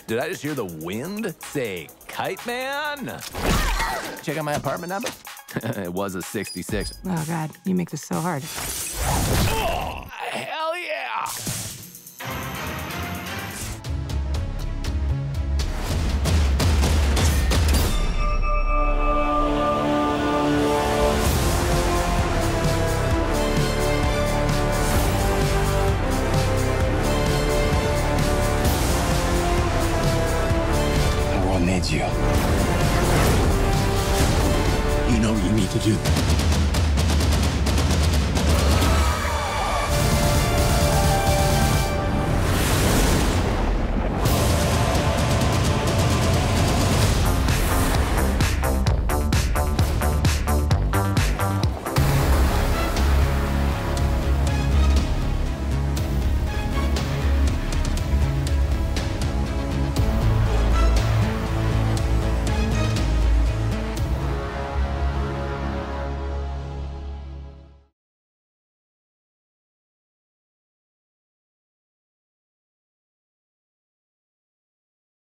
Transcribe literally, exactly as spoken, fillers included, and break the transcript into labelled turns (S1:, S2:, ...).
S1: Did I just hear the wind say, Kite Man? Check out my apartment number. It was a sixty-six.
S2: Oh, God, you make this so hard.
S1: Oh, hell yeah!
S3: The world needs you. You know what you need to do.